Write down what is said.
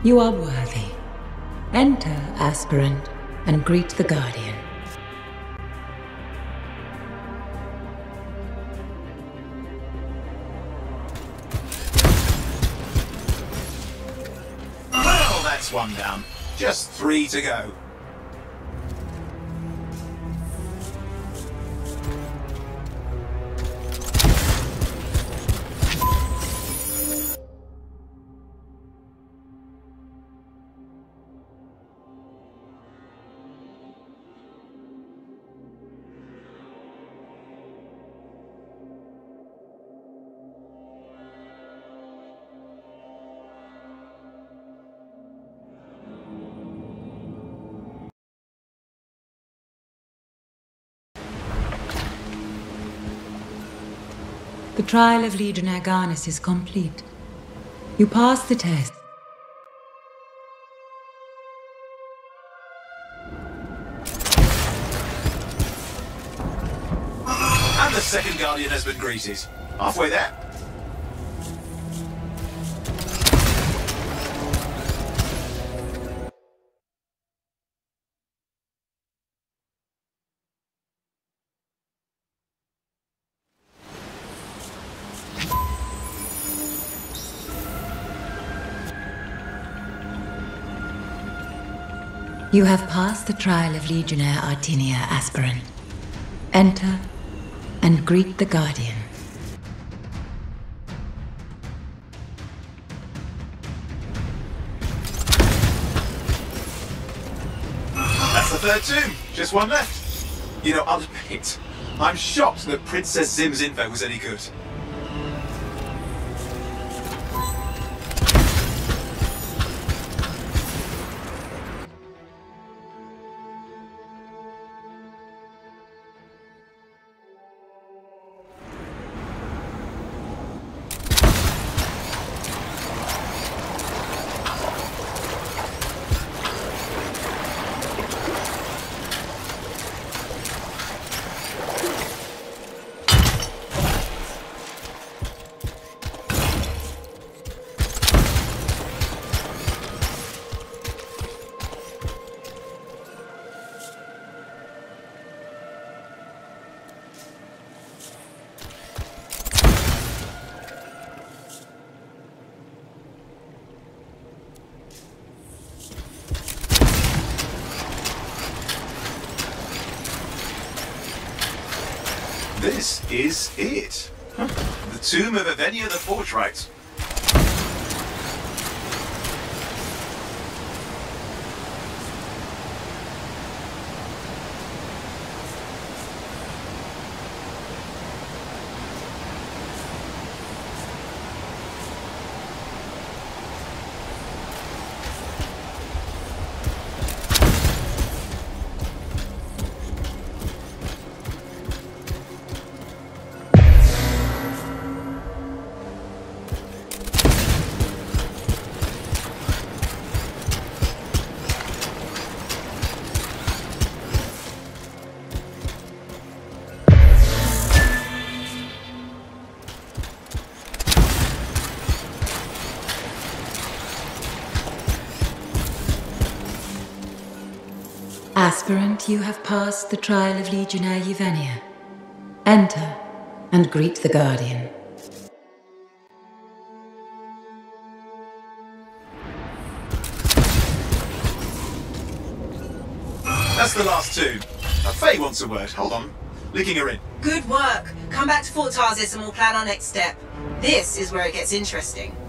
You are worthy. Enter, aspirant, and greet the Guardian. Well, that's one down. Just 3 to go. The trial of Legionnaire Garnis is complete. You passed the test. And the second Guardian has been greeted. Halfway there. You have passed the trial of Legionnaire Artinia, aspirant. Enter and greet the Guardian. That's the third tomb. Just one left. You know, I'll admit, I'm shocked that Princess Zim's info was any good. This is it. The tomb of Yvenia the Forthright. Aspirant, you have passed the trial of Legionnaire Yvenia. Enter and greet the Guardian. That's the last tomb. Faye wants a word. Hold on. Linking her in. Good work. Come back to Fort Tarsis and we'll plan our next step. This is where it gets interesting.